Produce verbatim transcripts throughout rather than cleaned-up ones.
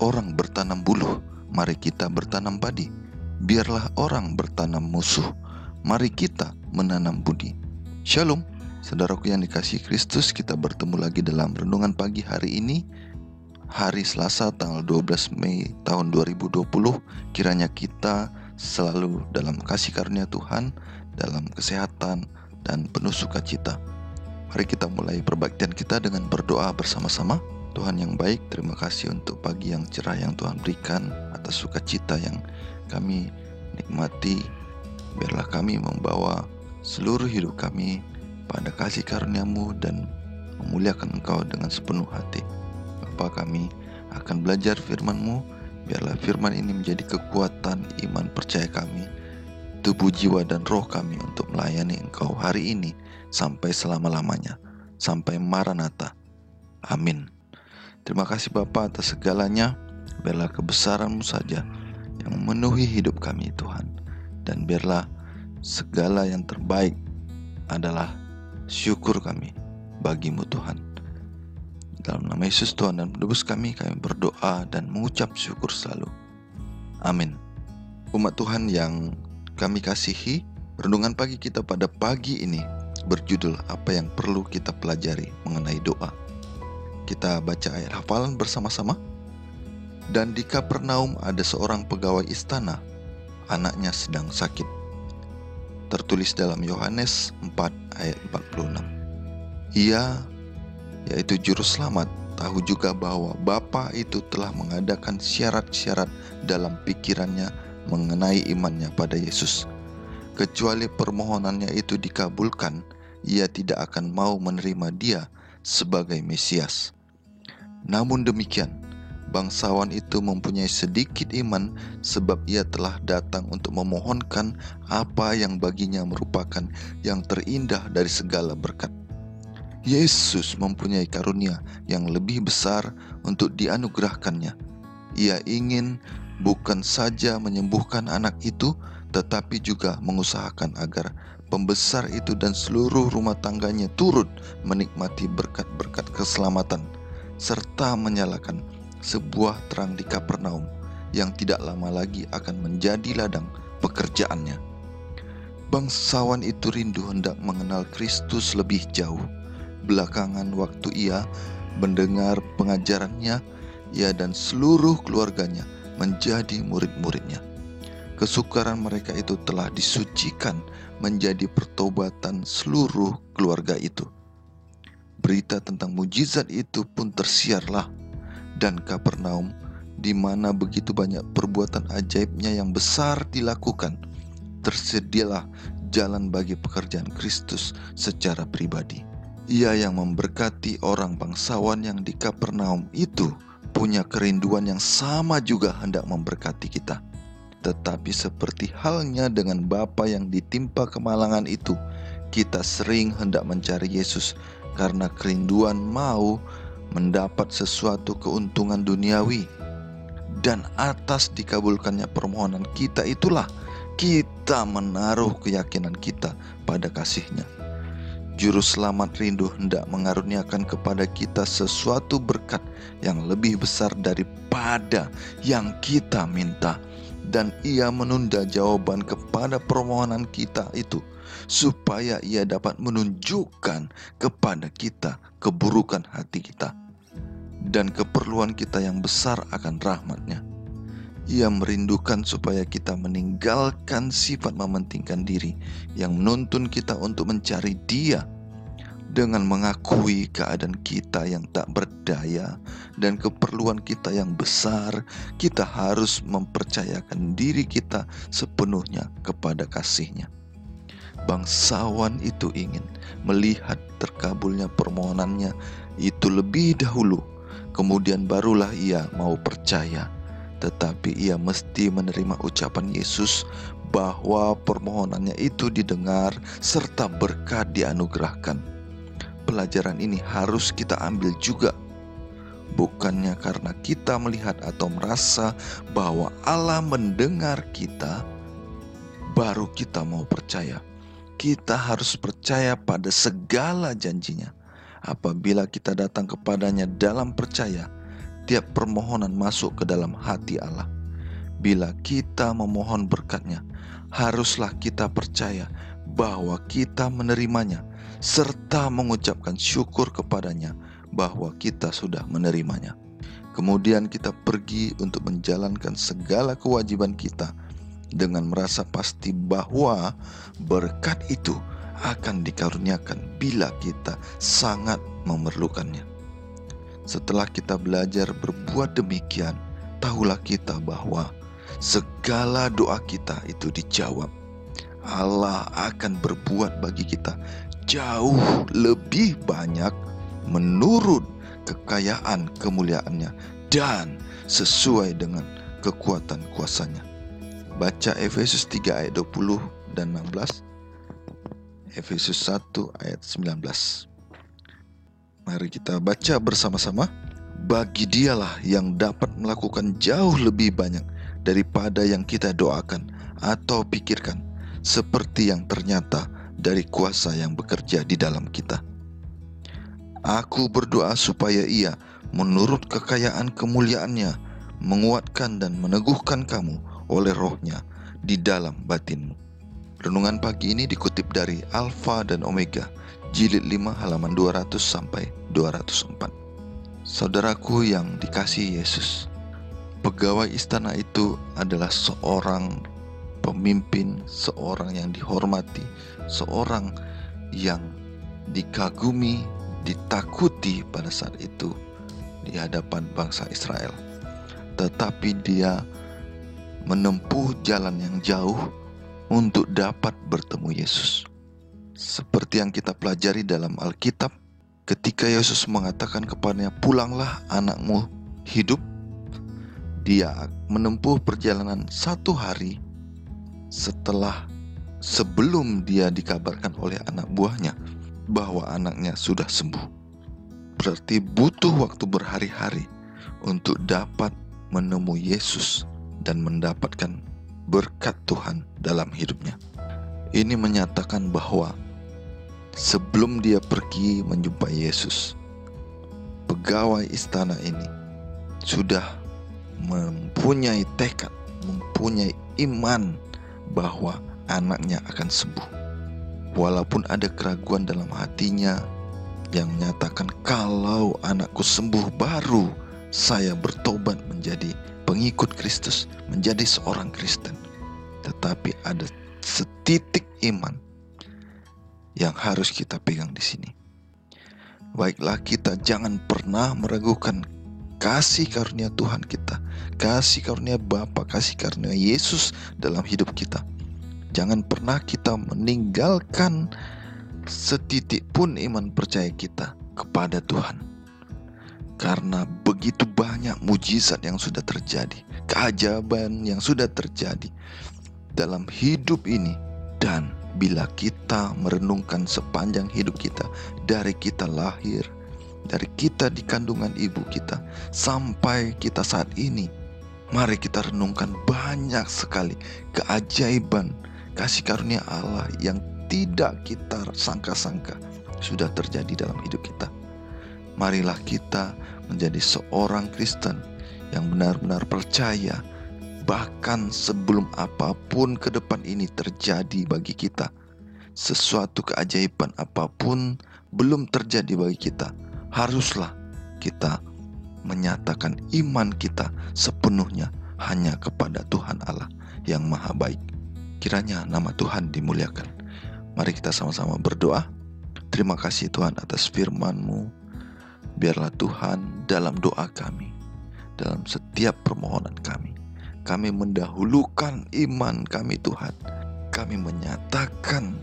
orang bertanam buluh, mari kita bertanam padi. Biarlah orang bertanam musuh, mari kita menanam budi. Shalom, saudaraku yang dikasihi Kristus. Kita bertemu lagi dalam renungan pagi hari ini, hari Selasa tanggal dua belas Mei tahun dua ribu dua puluh. Kiranya kita selalu dalam kasih karunia Tuhan, dalam kesehatan dan penuh sukacita. Mari kita mulai perbaktian kita dengan berdoa bersama-sama. Tuhan yang baik, terima kasih untuk pagi yang cerah yang Tuhan berikan, atas sukacita yang kami nikmati. Biarlah kami membawa seluruh hidup kami pada kasih karunia-Mu dan memuliakan Engkau dengan sepenuh hati. Bapa, kami akan belajar firman-Mu. Biarlah firman ini menjadi kekuatan iman percaya kami, tubuh, jiwa, dan roh kami untuk melayani Engkau hari ini sampai selama-lamanya, sampai Maranatha. Amin. Terima kasih Bapa atas segalanya. Biarlah kebesaran-Mu saja yang memenuhi hidup kami, Tuhan. Dan biarlah segala yang terbaik adalah syukur kami bagi-Mu, Tuhan. Dalam nama Yesus Tuhan dan Penebus kami, kami berdoa dan mengucap syukur selalu. Amin. Umat Tuhan yang kami kasihi, renungan pagi kita pada pagi ini berjudul apa yang perlu kita pelajari mengenai doa. Kita baca ayat hafalan bersama-sama. Dan di Kapernaum ada seorang pegawai istana, anaknya sedang sakit. Tertulis dalam Yohanes empat ayat empat puluh enam. Ia, yaitu juru selamat, tahu juga bahwa Bapa itu telah mengadakan syarat-syarat dalam pikirannya mengenai imannya pada Yesus. Kecuali permohonannya itu dikabulkan, ia tidak akan mau menerima dia sebagai Mesias. Namun demikian, bangsawan itu mempunyai sedikit iman sebab ia telah datang untuk memohonkan apa yang baginya merupakan yang terindah dari segala berkat. Yesus mempunyai karunia yang lebih besar untuk dianugerahkannya. Ia ingin bukan saja menyembuhkan anak itu, tetapi juga mengusahakan agar pembesar itu dan seluruh rumah tangganya turut menikmati berkat-berkat keselamatan, serta menyalakan sebuah terang di Kapernaum yang tidak lama lagi akan menjadi ladang pekerjaannya. Bangsawan itu rindu hendak mengenal Kristus lebih jauh. Belakangan waktu ia mendengar pengajarannya, ia dan seluruh keluarganya menjadi murid-muridnya. Kesukaran mereka itu telah disucikan menjadi pertobatan seluruh keluarga itu. Berita tentang mujizat itu pun tersiarlah, dan Kapernaum, di mana begitu banyak perbuatan ajaibnya yang besar dilakukan, tersedialah jalan bagi pekerjaan Kristus secara pribadi. Ia yang memberkati orang bangsawan yang di Kapernaum itu punya kerinduan yang sama juga hendak memberkati kita. Tetapi seperti halnya dengan bapa yang ditimpa kemalangan itu, kita sering hendak mencari Yesus karena kerinduan mau mendapat sesuatu keuntungan duniawi. Dan atas dikabulkannya permohonan kita itulah kita menaruh keyakinan kita pada kasih-Nya. Juru selamat rindu hendak mengaruniakan kepada kita sesuatu berkat yang lebih besar daripada yang kita minta. Dan ia menunda jawaban kepada permohonan kita itu, supaya ia dapat menunjukkan kepada kita keburukan hati kita dan keperluan kita yang besar akan rahmat-Nya. Ia merindukan supaya kita meninggalkan sifat mementingkan diri yang menuntun kita untuk mencari Dia. Dengan mengakui keadaan kita yang tak berdaya dan keperluan kita yang besar, kita harus mempercayakan diri kita sepenuhnya kepada kasih-Nya. Bangsawan itu ingin melihat terkabulnya permohonannya itu lebih dahulu, kemudian barulah ia mau percaya. Tetapi ia mesti menerima ucapan Yesus bahwa permohonannya itu didengar serta berkat dianugerahkan. Pelajaran ini harus kita ambil juga. Bukannya karena kita melihat atau merasa bahwa Allah mendengar kita, baru kita mau percaya. Kita harus percaya pada segala janji-Nya. Apabila kita datang kepadanya dalam percaya, setiap permohonan masuk ke dalam hati Allah. Bila kita memohon berkat-Nya, haruslah kita percaya bahwa kita menerimanya serta mengucapkan syukur kepadanya bahwa kita sudah menerimanya. Kemudian kita pergi untuk menjalankan segala kewajiban kita dengan merasa pasti bahwa berkat itu akan dikaruniakan bila kita sangat memerlukannya. Setelah kita belajar berbuat demikian, tahulah kita bahwa segala doa kita itu dijawab. Allah akan berbuat bagi kita jauh lebih banyak menurut kekayaan kemuliaannya dan sesuai dengan kekuatan kuasanya. Baca Efesus tiga ayat dua puluh dan enam belas, Efesus satu ayat sembilan belas. Mari kita baca bersama-sama. Bagi Dialah yang dapat melakukan jauh lebih banyak daripada yang kita doakan atau pikirkan, seperti yang ternyata dari kuasa yang bekerja di dalam kita. Aku berdoa supaya Ia menurut kekayaan kemuliaannya menguatkan dan meneguhkan kamu oleh Roh-Nya di dalam batinmu. Renungan pagi ini dikutip dari Alfa dan Omega, jilid lima halaman dua ratus sampai dua ratus empat. Saudaraku yang dikasihi Yesus, pegawai istana itu adalah seorang pemimpin, seorang yang dihormati, seorang yang dikagumi, ditakuti pada saat itu di hadapan bangsa Israel. Tetapi dia menempuh jalan yang jauh untuk dapat bertemu Yesus. Seperti yang kita pelajari dalam Alkitab, ketika Yesus mengatakan kepadanya, "Pulanglah, anakmu hidup," dia menempuh perjalanan satu hari setelah sebelum dia dikabarkan oleh anak buahnya bahwa anaknya sudah sembuh. Berarti butuh waktu berhari-hari untuk dapat menemui Yesus dan mendapatkan berkat Tuhan dalam hidupnya. Ini menyatakan bahwa sebelum dia pergi menjumpai Yesus, pegawai istana ini sudah mempunyai tekad, mempunyai iman bahwa anaknya akan sembuh. Walaupun ada keraguan dalam hatinya yang menyatakan, kalau anakku sembuh baru saya bertobat menjadi pengikut Kristus, menjadi seorang Kristen. Tetapi ada setitik iman yang harus kita pegang di sini. Baiklah, kita jangan pernah meragukan kasih karunia Tuhan kita, kasih karunia Bapa, kasih karunia Yesus dalam hidup kita. Jangan pernah kita meninggalkan setitik pun iman percaya kita kepada Tuhan. Karena begitu banyak mujizat yang sudah terjadi, keajaiban yang sudah terjadi dalam hidup ini. Dan bila kita merenungkan sepanjang hidup kita, dari kita lahir, dari kita di kandungan ibu kita sampai kita saat ini, mari kita renungkan banyak sekali keajaiban kasih karunia Allah yang tidak kita sangka-sangka sudah terjadi dalam hidup kita. Marilah kita menjadi seorang Kristen yang benar-benar percaya, bahkan sebelum apapun ke depan ini terjadi bagi kita, sesuatu keajaiban apapun belum terjadi bagi kita, haruslah kita menyatakan iman kita sepenuhnya hanya kepada Tuhan Allah yang maha baik. Kiranya nama Tuhan dimuliakan. Mari kita sama-sama berdoa. Terima kasih Tuhan atas firman-Mu. Biarlah Tuhan dalam doa kami, dalam setiap permohonan kami, kami mendahulukan iman kami Tuhan. Kami menyatakan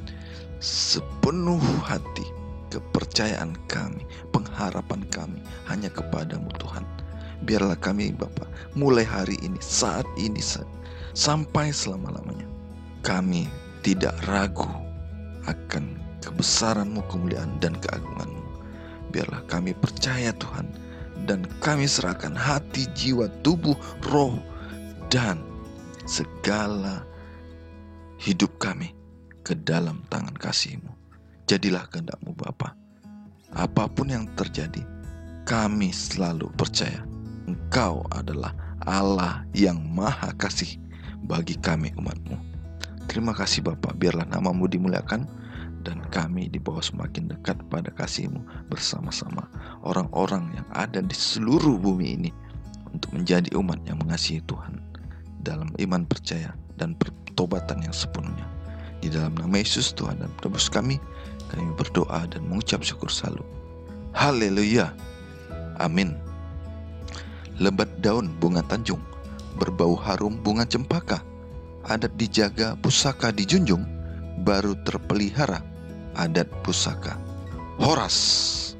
sepenuh hati kepercayaan kami, pengharapan kami hanya kepadamu Tuhan. Biarlah kami Bapa, mulai hari ini, saat ini, sampai selama-lamanya, kami tidak ragu akan kebesaran-Mu, kemuliaan dan keagungan-Mu. Biarlah kami percaya Tuhan, dan kami serahkan hati, jiwa, tubuh, roh, dan segala hidup kami ke dalam tangan kasih-Mu. Jadilah kehendak-Mu Bapa. Apapun yang terjadi, kami selalu percaya Engkau adalah Allah yang maha kasih bagi kami umat-Mu. Terima kasih Bapa, biarlah nama-Mu dimuliakan dan kami dibawa semakin dekat pada kasih-Mu bersama-sama orang-orang yang ada di seluruh bumi ini untuk menjadi umat yang mengasihi Tuhan dalam iman percaya dan pertobatan yang sepenuhnya. Di dalam nama Yesus Tuhan dan Penebus kami, kami berdoa dan mengucap syukur selalu. Haleluya. Amin. Lebat daun bunga tanjung, berbau harum bunga cempaka, adat dijaga, pusaka dijunjung, baru terpelihara adat pusaka. Horas.